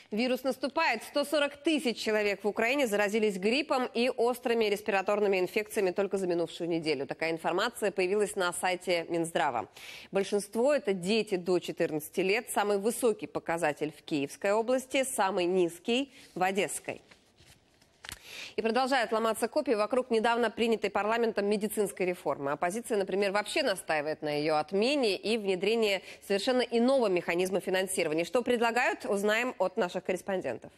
Вирус наступает. 140 тысяч человек в Украине заразились гриппом и острыми респираторными инфекциями только за минувшую неделю. Такая информация появилась на сайте Минздрава. Большинство – это дети до 14 лет. Самый высокий показатель в Киевской области, самый низкий – в Одесской. И продолжают ломаться копья вокруг недавно принятой парламентом медицинской реформы. Оппозиция, например, вообще настаивает на ее отмене и внедрении совершенно иного механизма финансирования. Что предлагают, узнаем от наших корреспондентов.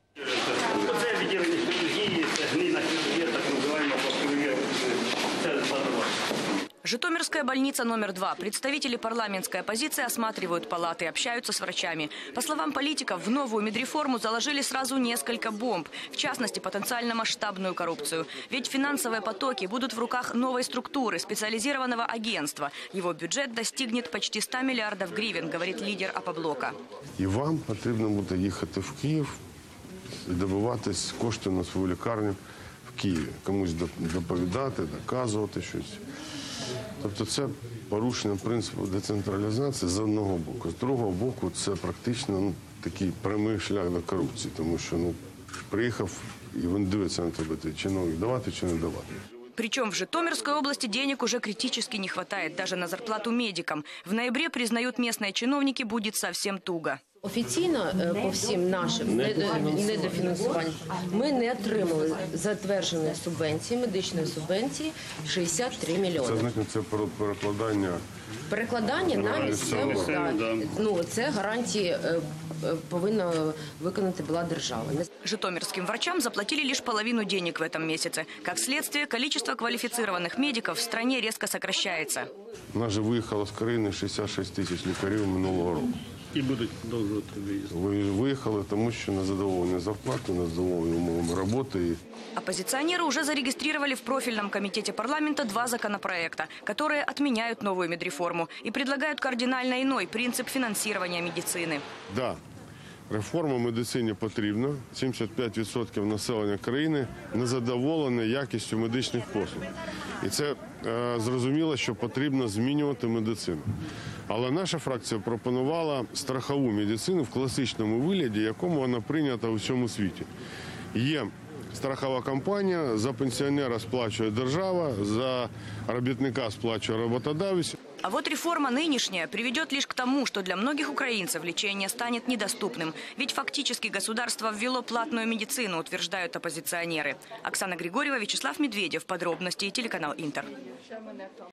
Житомирская больница номер 2. Представители парламентской оппозиции осматривают палаты, общаются с врачами. По словам политиков, в новую медреформу заложили сразу несколько бомб. В частности, потенциально масштабную коррупцию. Ведь финансовые потоки будут в руках новой структуры, специализированного агентства. Его бюджет достигнет почти 100 миллиардов гривен, говорит лидер Опоблока. І вам потрібно буде їхати в Київ і добиватись коштів на свою лікарню в Києві. Комусь доповідати, доказувати щось. Тобто це порушення принципу децентралізації з одного боку. З другого боку це практично такий прямий шлях до корупції, тому що приїхав і він дивиться на тебе, ти чиновник давати чи не давати. Причем в Житомирской области денег уже критически не хватает, даже на зарплату медикам. В ноябре, признают местные чиновники, будет совсем туго. Офіційно по всім нашим недофінансуванням ми не отримали затвердженої субвенції, медичної субвенції 63 мільйони. Це значить, це перекладання? Перекладання на місцеву, це гарантії повинна виконати була держава. Житомирским врачам заплатили лишь половину денег в этом месяце. Как следствие, количество квалифицированных медиков в стране резко сокращается. У нас же виїхало з країни 66 тисяч лікарів минулого року. І будуть продовжувати виїзд. Виїхали, тому що незадоволені зарплатою, незадоволені умовами роботи. Оппозиционеры уже зарегистрировали в профильном комитете парламента 2 законопроекта, которые отменяют новую медреформу и предлагают кардинально иной принцип финансирования медицины. Да, реформа медицині потрібна. 75% населення країни незадоволені якістю медичних послуг. І це зрозуміло, що потрібно змінювати медицину. Але наша фракція пропонувала страхову медицину в класичному вигляді, якому вона прийнята у всьому світі. Є страхова компанія, за пенсіонера сплачує держава, за робітника сплачує роботодавець. А вот реформа нынешняя приведет лишь к тому, что для многих украинцев лечение станет недоступным. Ведь фактически государство ввело платную медицину, утверждают оппозиционеры. Оксана Григорьева, Вячеслав Медведев. Подробности. Телеканал Интер.